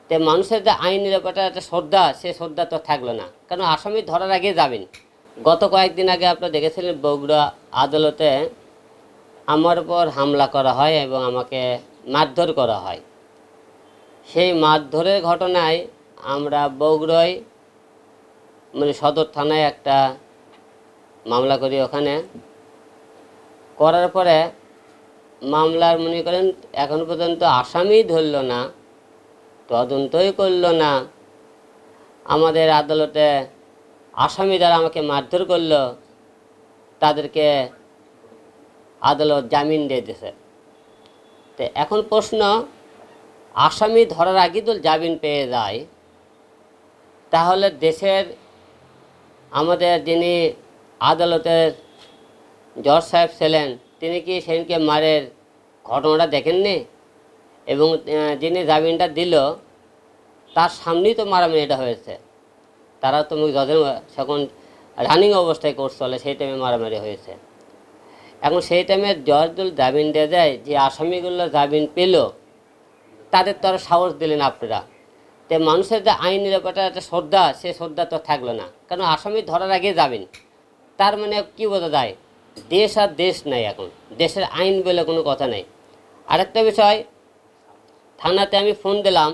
তো মানুষের যে আইনের ব্যাপারটা একটা শ্রদ্ধা, সে শ্রদ্ধা তো থাকলো না, কারণ আসামি ধরার আগে যাবেন। গত কয়েকদিন আগে আপনারা দেখেছিলেন বগুড়া আদালতে আমার উপর হামলা করা হয় এবং আমাকে মারধর করা হয়। সেই মারধরের ঘটনায় আমরা বগুড়ায় সদর থানায় একটা মামলা করি। ওখানে করার পরে মামলার এখন পর্যন্ত আসামি ধরল না, তদন্তই করলো না। আমাদের আদালতে আসামি যারা আমাকে মারধর করলো তাদেরকে আদালত জামিন দিয়ে দিয়েছে। তো এখন প্রশ্ন, আসামি ধরার আগে তো জামিন পেয়ে যায়, তাহলে দেশের আমাদের যিনি আদালতের জজ সাহেব ছিলেন তিনি কি সেদিনকে মারের ঘটনাটা দেখেননি? এবং যিনি জামিনটা দিল তার সামনেই তো মারামারিটা হয়েছে। তারা তো জজের যখন রানিং অবস্থায় কোর্স চলে সেই টাইমে মারামারি হয়েছে। এখন সেই টাইমে জজ জামিন দিয়ে দেয়, যে আসামিগুলো জামিন পেল তাদের তো আরও সাহস দিলেন আপনারা। তো মানুষের যে আইনের ব্যাপারটা একটা শ্রদ্ধা, সে শ্রদ্ধা তো থাকলো না, কারণ আসামি ধরার আগে যাবেন। তার মানে কি বোঝা যায়, দেশ আর দেশ নাই, এখন দেশের আইন বলে কোনো কথা নেই। আরেকটা বিষয়, থানাতে আমি ফোন দিলাম,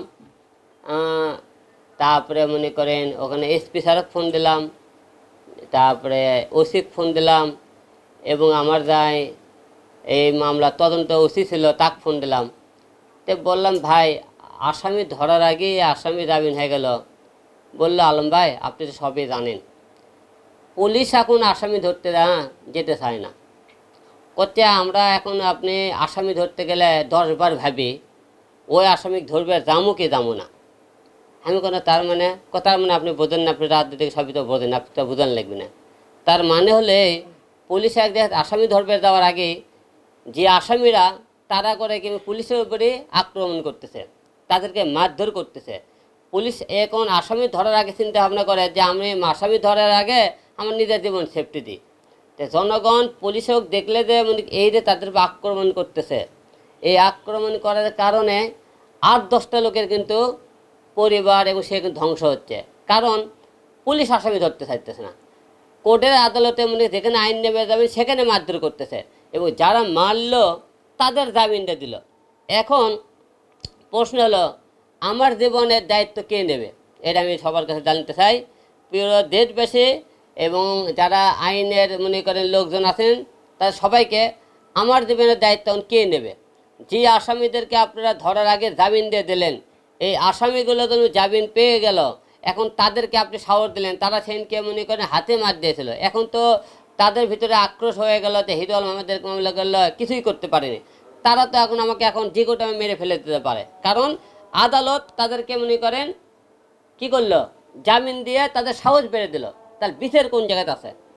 তারপরে ওখানে এসপি স্যারক ফোন দিলাম, তারপরে ওসিক ফোন দিলাম, এবং আমার যাই এই মামলা তদন্ত ওসি ছিল তাকে ফোন দিলাম। তো বললাম, ভাই আসামি ধরার আগেই আসামি জামিন হয়ে গেল। বললো, আলম ভাই আপনি তো সবই জানেন, পুলিশ এখন আসামি ধরতে যেতে চায় না। করতে আমরা এখন আপনি আসামি ধরতে গেলে 10 বার ভাবি ওই আসামি ধরবে, যামো কি যামো না। আমি তার মানে আপনি বোঝেন না, আপনি রাজনীতি সবই তো বোঝেন, আপনি তো বোঝান লাগবে না। তার মানে হলে পুলিশ একদিন আসামি ধরবে যাওয়ার আগে যে আসামিরা তারা করে কিন্তু পুলিশের উপরে আক্রমণ করতেছে, তাদেরকে মারধর করতেছে। পুলিশ এখন আসামি ধরার আগে চিন্তা ভাবনা করে যে আমি আসামি ধরার আগে আমার নিজের জীবন সেফটি দিই। তো জনগণ পুলিশও দেখলে যে এই যে তাদের আক্রমণ করতেছে, এই আক্রমণ করার কারণে 8-10টা লোকের কিন্তু পরিবার এবং সে কিন্তু ধ্বংস হচ্ছে, কারণ পুলিশ আসামি ধরতে চাইতেছে না। কোর্টের আদালতে যেখানে আইন নেমে যাবে সেখানে মারধর করতেছে, এবং যারা মারলো তাদের জামিনটা দিল। এখন প্রশ্ন হলো, আমার জীবনের দায়িত্ব কে নেবে? এটা আমি সবার কাছে জানতে চাই। প্রিয় দেশবাসী এবং যারা আইনের লোকজন আছেন, তারা সবাইকে আমার জীবনের দায়িত্ব কে নেবে? যে আসামিদেরকে আপনারা ধরার আগে জামিন দিয়ে দিলেন, এই আসামিগুলো তো জামিন পেয়ে গেল, এখন তাদেরকে আপনি সাহস দিলেন, তারা সেদিনকে হাতে মার দিয়েছিল। এখন তো তাদের ভিতরে আক্রোশ হয়ে গেল, যে হিরুল আহমেদের মামলা করলো কিছুই করতে পারেনি। তারা তো এখন আমাকে যে কোটা মেরে ফেলে দিতে পারে, কারণ আদালত তাদেরকে কি করলো, জামিন দিয়ে তাদের সাহস বেড়ে দিল। তার বিচার কোন জায়গাতে আছে?